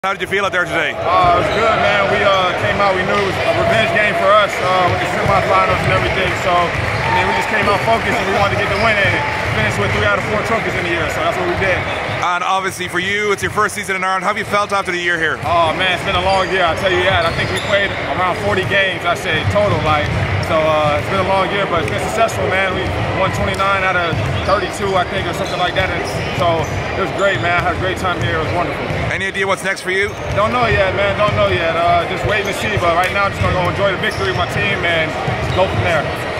How did you feel out there today? It was good, man. We came out, we knew it was a revenge game for us with the semifinals and everything. So, I mean, we just came out focused and we wanted to get the win and finish with 3 out of 4 trophies in the year. So that's what we did. And obviously for you, it's your first season in Ireland. How have you felt after the year here? Oh, man, it's been a long year, I'll tell you that. I think we played around 40 games, I say, total. So it's been a long year, but it's been successful, man. We won 29 out of 32, I think, or something like that. And so it was great, man. I had a great time here. It was wonderful. Any idea what's next for you? Don't know yet, man. Don't know yet. Just wait and see. But right now, I'm just going to go enjoy the victory with my team and go from there.